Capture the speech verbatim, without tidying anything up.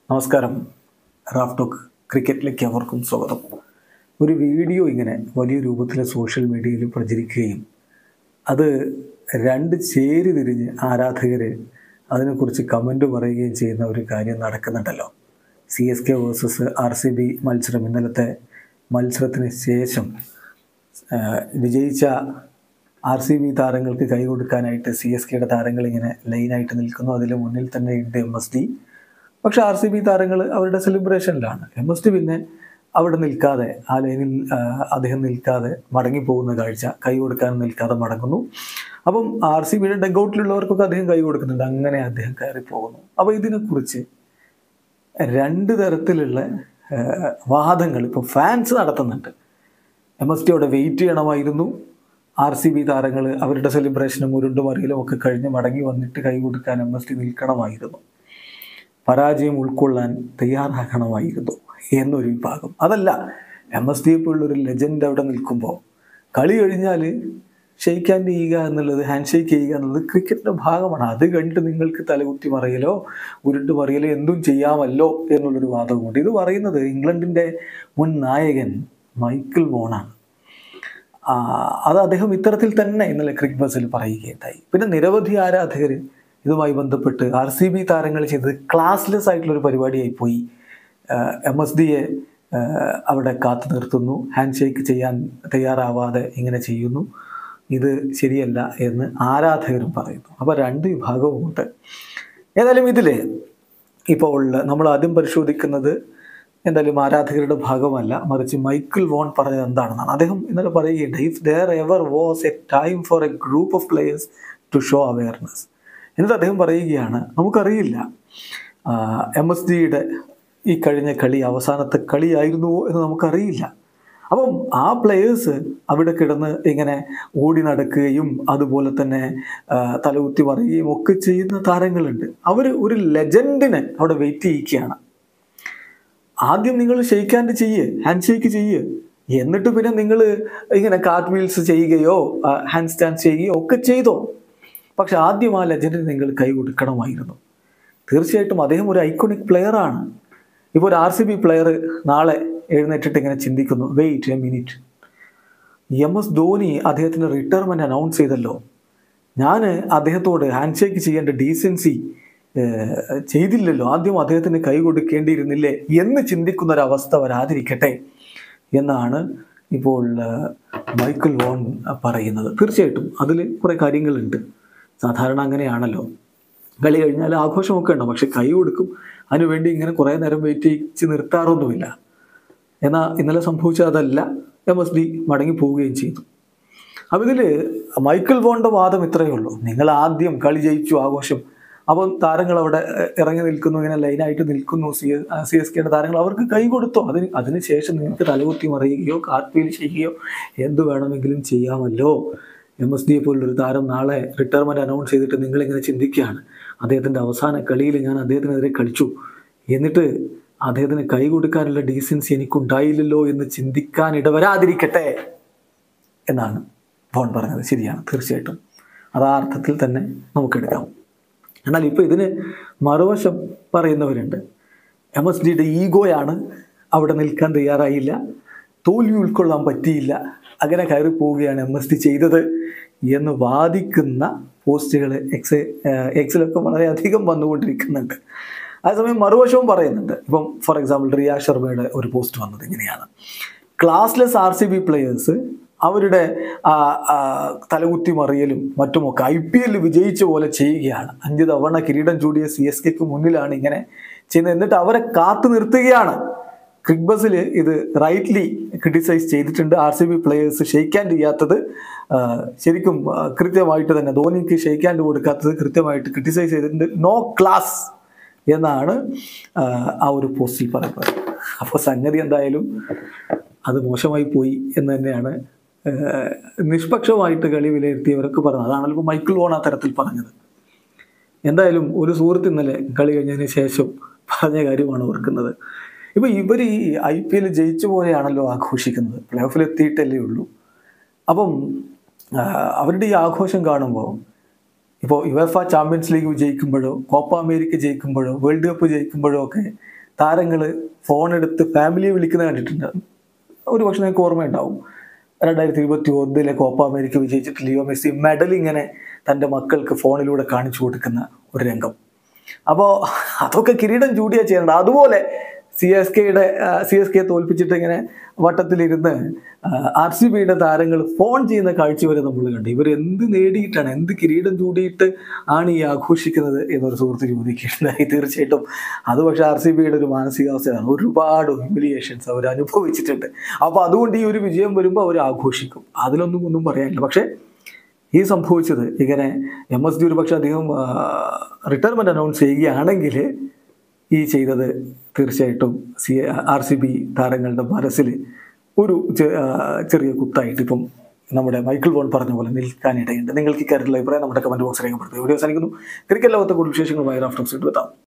നമസ്കാരം. Raf talk ക്രിക്കറ്റിലേക്ക് അവർക്കും സ്വാഗതം. ഒരു വീഡിയോ ഇങ്ങനെ വലിയ രൂപത്തിൽ സോഷ്യൽ മീഡിയയിൽ പ്രചരിക്കുകയും അത് രണ്ട് ചേരി തിരിഞ്ഞ് ആരാധകർ അതിനെക്കുറിച്ച് കമൻറ്റ് പറയുകയും ചെയ്യുന്ന ഒരു കാര്യം നടക്കുന്നുണ്ടല്ലോ. C S K versus R C B മത്സരം, ഇന്നലത്തെ മത്സരത്തിന് ശേഷം വിജയിച്ച ആർ സി ബി താരങ്ങൾക്ക് കൈ കൊടുക്കാനായിട്ട് സി എസ് കെയുടെ താരങ്ങൾ ഇങ്ങനെ ലൈനായിട്ട് നിൽക്കുന്നു. അതിൽ മുന്നിൽ തന്നെ ഉണ്ട് എം എസ് ഡി. പക്ഷെ ആർ സി ബി താരങ്ങൾ അവരുടെ സെലിബ്രേഷനിലാണ്. എം എസ് ഡി പിന്നെ അവിടെ നിൽക്കാതെ, ആ ലൈനിൽ അദ്ദേഹം നിൽക്കാതെ മടങ്ങിപ്പോകുന്ന കാഴ്ച, കൈ കൊടുക്കാൻ നിൽക്കാതെ മടങ്ങുന്നു. അപ്പം ആർ സി ബിയുടെ ഡഗ്ഔട്ടിലുള്ളവർക്കൊക്കെ അദ്ദേഹം കൈ കൊടുക്കുന്നുണ്ട്. അങ്ങനെ അദ്ദേഹം കയറി പോകുന്നു. അപ്പോൾ ഇതിനെക്കുറിച്ച് രണ്ട് തരത്തിലുള്ള വാദങ്ങൾ ഇപ്പോൾ ഫാൻസ് നടത്തുന്നുണ്ട്. എം എസ് ഡി അവിടെ വെയിറ്റ് ചെയ്യണമായിരുന്നു, ആർ സി ബി താരങ്ങൾ അവരുടെ സെലിബ്രേഷനും ഉരുണ്ടും അറിയലും ഒക്കെ കഴിഞ്ഞ് മടങ്ങി വന്നിട്ട് കൈ കൊടുക്കാൻ എം എസ് ഡി നിൽക്കണമായിരുന്നു, പരാജയം ഉൾക്കൊള്ളാൻ തയ്യാറാക്കണമായിരുന്നു എന്നൊരു വിഭാഗം. അതല്ല, എം എസ് ഡിയെ പോലുള്ളൊരു ലെജൻഡ് അവിടെ നിൽക്കുമ്പോൾ കളി കഴിഞ്ഞാൽ ഷെയ്ക്ക് ഹാൻഡ് ചെയ്യുക എന്നുള്ളത്, ഹാൻഡ് ഷെയ്ക്ക് ചെയ്യുക എന്നുള്ളത് ക്രിക്കറ്റിൻ്റെ ഭാഗമാണ്. അത് കണ്ടിട്ട് നിങ്ങൾക്ക് തലകുത്തി മറിയലോ ഉരുണ്ട് മറിയലോ എന്തും ചെയ്യാമല്ലോ എന്നുള്ളൊരു വാദമുണ്ട്. ഇത് പറയുന്നത് ഇംഗ്ലണ്ടിൻ്റെ മുൻ നായകൻ മൈക്കിൾ വോണാണ്. അത് അദ്ദേഹം ഇത്തരത്തിൽ തന്നെ ഇന്നലെ ക്രിക്ക് ബസിൽ പറയുകയുണ്ടായി. പിന്നെ നിരവധി ആരാധകർ ഇതുമായി ബന്ധപ്പെട്ട് ആർ സി ബി താരങ്ങൾ ചെയ്തത് ക്ലാസ്ലെസ് ആയിട്ടുള്ളൊരു പരിപാടിയായി പോയി, എം എസ് ഡിയെ അവിടെ കാത്തു നിർത്തുന്നു, ഹാൻഡ് ഷേക്ക് ചെയ്യാൻ തയ്യാറാവാതെ ഇങ്ങനെ ചെയ്യുന്നു, ഇത് ശരിയല്ല എന്ന് ആരാധകരും പറയുന്നു. അപ്പോൾ രണ്ട് വിഭാഗവുമുണ്ട്. ഏതായാലും ഇതിൽ ഇപ്പോൾ നമ്മൾ ആദ്യം പരിശോധിക്കുന്നത് എന്തായാലും ആരാധകരുടെ ഭാഗമല്ല, മറിച്ച് മൈക്കിൾ വോൺ പറഞ്ഞത് എന്താണെന്നാണ്. അദ്ദേഹം ഇന്നലെ പറയുകയുണ്ട്, if there ever was a time for a group of players to show awareness. എന്നിട്ട് അദ്ദേഹം പറയുകയാണ്, നമുക്കറിയില്ല എം എസ് ഡിയുടെ ഈ കഴിഞ്ഞ കളി അവസാനത്തെ കളിയായിരുന്നുവോ എന്ന് നമുക്കറിയില്ല. അപ്പം ആ പ്ലെയേഴ്സ് അവിടെ കിടന്ന് ഇങ്ങനെ ഓടി നടക്കുകയും അതുപോലെ തന്നെ തലകുത്തി പറയുകയും ഒക്കെ ചെയ്യുന്ന താരങ്ങളുണ്ട്. അവർ ഒരു ലെജൻഡിനെ അവിടെ വെയിറ്റ് ചെയ്യിക്കുകയാണ്. ആദ്യം നിങ്ങൾ ഷെയ്ക്ക് ഹാൻഡ് ചെയ്യ്, ഹാൻഡ് ഷേക്ക് ചെയ്യ്, എന്നിട്ട് പിന്നെ നിങ്ങൾ ഇങ്ങനെ കാർട്ട് വീൽസ് ചെയ്യുകയോ ഹാൻഡ് സ്റ്റാൻഡ് ചെയ്യുകയോ ഒക്കെ ചെയ്തോ. പക്ഷെ ആദ്യം ആ ലെജൻഡിന് നിങ്ങൾ കൈ കൊടുക്കണമായിരുന്നു. തീർച്ചയായിട്ടും അദ്ദേഹം ഒരു ഐക്കോണിക് പ്ലെയറാണ്. ഇപ്പോൾ ഒരു ആർ സി ബി പ്ലെയർ നാളെ എഴുന്നേറ്റിട്ട് ഇങ്ങനെ ചിന്തിക്കുന്നു, wait a minute, M S Dhoni അദ്ദേഹത്തിൻ്റെ റിട്ടയർമെൻറ്റ് അനൗൺസ് ചെയ്തല്ലോ, ഞാൻ അദ്ദേഹത്തോട് ഹാൻഡ് ഷേക്ക് ചെയ്യേണ്ട ഡീസൻസി ചെയ്തില്ലല്ലോ, ആദ്യം അദ്ദേഹത്തിന് കൈ കൊടുക്കേണ്ടിയിരുന്നില്ലേ എന്ന് ചിന്തിക്കുന്നൊരവസ്ഥ വരാതിരിക്കട്ടെ എന്നാണ് ഇപ്പോൾ മൈക്കിൾ വോൺ പറയുന്നത്. തീർച്ചയായിട്ടും അതിൽ കുറേ കാര്യങ്ങളുണ്ട്. സാധാരണ അങ്ങനെയാണല്ലോ, കളി കഴിഞ്ഞാൽ ആഘോഷമൊക്കെ ഉണ്ടാവും, പക്ഷെ കൈ കൊടുക്കും, അതിനുവേണ്ടി ഇങ്ങനെ കുറേ നേരം വെയിറ്റ് ചെയ്യിച്ച് നിർത്താറൊന്നുമില്ല. എന്നാൽ ഇന്നലെ സംഭവിച്ചത് അതല്ല, എം എസ് ഡി മടങ്ങി പോവുകയും ചെയ്തു. അപ്പോൾ ഇതിൽ മൈക്കിൾ വോണിൻ്റെ വാദം ഇത്രയേ ഉള്ളൂ, നിങ്ങൾ ആദ്യം കളി ജയിച്ചു, ആഘോഷം, അപ്പം താരങ്ങൾ അവിടെ ഇറങ്ങി നിൽക്കുന്നു, ഇങ്ങനെ ലൈനായിട്ട് നിൽക്കുന്നു, സി സി എസ് കെയുടെ താരങ്ങൾ, അവർക്ക് കൈ കൊടുത്തോ, അതിന് അതിനുശേഷം നിങ്ങൾക്ക് തലകുത്തി മറിയുകയോ കാർട്ട് വീൽ ചെയ്യുകയോ എന്ത് വേണമെങ്കിലും ചെയ്യാമല്ലോ. എം എസ് ഡിയെ പോലുള്ളൊരു താരം നാളെ റിട്ടയർമെൻറ്റ് അനൗൺസ് ചെയ്തിട്ട് നിങ്ങളിങ്ങനെ ചിന്തിക്കുകയാണ്, അദ്ദേഹത്തിൻ്റെ അവസാന കളിയിൽ ഞാൻ അദ്ദേഹത്തിനെതിരെ കളിച്ചു, എന്നിട്ട് അദ്ദേഹത്തിന് കൈ കൊടുക്കാനുള്ള ഡീസൻസി എനിക്കുണ്ടായില്ലല്ലോ എന്ന് ചിന്തിക്കാൻ ഇടവരാതിരിക്കട്ടെ എന്നാണ് വോൺ പറഞ്ഞത്. ശരിയാണ്, തീർച്ചയായിട്ടും അത് ആ അർത്ഥത്തിൽ തന്നെ നമുക്കെടുക്കാം. എന്നാൽ ഇപ്പോൾ ഇതിന് മറുവശം പറയുന്നവരുണ്ട്, എം എസ് ഡിയുടെ ഈഗോയാണ് അവിടെ നിൽക്കാൻ തയ്യാറായില്ല, തോൽവി ഉൾക്കൊള്ളാൻ പറ്റിയില്ല, അങ്ങനെ കയറി പോവുകയാണ് എം എസ് ഡി ചെയ്തത് എന്ന് വാദിക്കുന്ന പോസ്റ്റുകൾ എക്സ് എക്സിലൊക്കെ വളരെയധികം വന്നുകൊണ്ടിരിക്കുന്നുണ്ട്. അതേസമയം മറുവശവും പറയുന്നുണ്ട്. ഇപ്പം ഫോർ എക്സാമ്പിൾ റിയ ശർമ്മയുടെ ഒരു പോസ്റ്റ് വന്നത് ഇങ്ങനെയാണ്, classless R C B players അവരുടെ തലകുത്തി മറിയലും മറ്റുമൊക്കെ ഐ പി എല്ലിൽ വിജയിച്ച പോലെ ചെയ്യുകയാണ്, അഞ്ച് തവണ കിരീടം ചൂടിയ സി എസ് കെക്ക് മുന്നിലാണ് ഇങ്ങനെ ചെയ്യുന്നത്, എന്നിട്ട് അവരെ കാത്തു നിർത്തുകയാണ്. ക്രിക്ക് ബസിൽ ഇത് റൈറ്റ്ലി ക്രിട്ടിസൈസ് ചെയ്തിട്ടുണ്ട്. R C B players shake hand ചെയ്യാത്തത് ശരിക്കും കൃത്യമായിട്ട് തന്നെ, ധോനിക്ക് ഷെയ്ക്ക് ഹാൻഡ് കൊടുക്കാത്തത് കൃത്യമായിട്ട് ക്രിട്ടിസൈസ് ചെയ്തിട്ടുണ്ട്. നോ ക്ലാസ് എന്നാണ് ആ ഒരു പോസ്റ്റിൽ പറയുന്നത്. അപ്പോൾ സംഗതി എന്തായാലും അത് മോശമായി പോയി എന്ന് തന്നെയാണ് നിഷ്പക്ഷമായിട്ട് കളി വിലയിരുത്തിയവരൊക്കെ പറഞ്ഞത്. അതാണല്ലോ ഇപ്പോൾ മൈക്കിൾ വോൺ ആ തരത്തിൽ പറഞ്ഞത്. എന്തായാലും ഒരു സുഹൃത്ത് ഇന്നലെ കളി കഴിഞ്ഞതിന് ശേഷം പറഞ്ഞ കാര്യമാണ് ഓർക്കുന്നത്. ഇപ്പോൾ ഇവർ ഈ ഐ പി എൽ ജയിച്ച പോലെയാണല്ലോ ആഘോഷിക്കുന്നത്, പ്ലേ ഓഫിൽ എത്തിയിട്ടല്ലേ ഉള്ളൂ. അപ്പം അവരുടെ ഈ ആഘോഷം കാണുമ്പോൾ ഇപ്പോൾ യുഎഫ ചാമ്പ്യൻസ് ലീഗ് വിജയിക്കുമ്പോഴോ കോപ്പ അമേരിക്ക ജയിക്കുമ്പോഴോ വേൾഡ് കപ്പ് ജയിക്കുമ്പോഴോ ഒക്കെ താരങ്ങൾ ഫോണെടുത്ത് ഫാമിലിയെ വിളിക്കുന്നത് കണ്ടിട്ടുണ്ട്. ഒരു പക്ഷേ നിങ്ങൾക്ക് ഓർമ്മയുണ്ടാവും, രണ്ടായിരത്തി ഇരുപത്തി ഒന്നിലെ കോപ്പ അമേരിക്ക വിജയിച്ചിട്ട് ലിയോ മെസ്സി മെഡൽ ഇങ്ങനെ തൻ്റെ മക്കൾക്ക് ഫോണിലൂടെ കാണിച്ചു കൊടുക്കുന്ന ഒരു രംഗം. അപ്പോൾ അതൊക്കെ കിരീടം ചൂടിയാ ചെയ്യേണ്ടത്. അതുപോലെ സി എസ് കെയുടെ സി എസ് കെ തോൽപ്പിച്ചിട്ട് ഇങ്ങനെ വട്ടത്തിലിരുന്ന് ആർ സി ബിയുടെ താരങ്ങൾ ഫോൺ ചെയ്യുന്ന കാഴ്ച വരെ നമ്മൾ കണ്ടു. ഇവർ എന്ത് നേടിയിട്ടാണ്, എന്ത് കിരീടം ചൂടിയിട്ട് ആണ് ഈ ആഘോഷിക്കുന്നത് എന്നൊരു സുഹൃത്ത് ചോദിക്കുകയുണ്ടായി. തീർച്ചയായിട്ടും അത് പക്ഷേ ആർ സി ബിയുടെ ഒരു മാനസികാവസ്ഥയാണ്. ഒരുപാട് ഹ്യൂമിലിയേഷൻസ് അവർ അനുഭവിച്ചിട്ടുണ്ട്. അപ്പോൾ അതുകൊണ്ട് ഈ ഒരു വിജയം വരുമ്പോൾ അവർ ആഘോഷിക്കും, അതിലൊന്നും ഒന്നും പറയാനില്ല. പക്ഷേ ഈ സംഭവിച്ചത് ഇങ്ങനെ എം എസ് ഡി ഒരു പക്ഷേ അധികം റിട്ടയർമെൻറ്റ് അനൗൺസ് ചെയ്യുകയാണെങ്കിൽ ഈ ചെയ്തത് തീർച്ചയായിട്ടും സി ആർ സി ബി താരങ്ങളുടെ മനസ്സിൽ ഒരു ചെറിയ കുത്തായിട്ട് ഇപ്പം നമ്മുടെ മൈക്കിൾ വോൺ പറഞ്ഞ പോലെ നിൽക്കാനിടയുണ്ട്. നിങ്ങൾക്ക് ഈ കാര്യത്തിലുള്ള അഭിപ്രായം നമ്മുടെ കമൻറ്റ് ബോക്സിൽ രേഖപ്പെടുത്തുക. വീഡിയോ അവസാനിക്കുന്നു. ക്രിക്കറ്റ് ലോകത്തെ കൂടുതൽ വിശേഷങ്ങളുമായി റാഫ്റ്റോക്സ് എത്താം.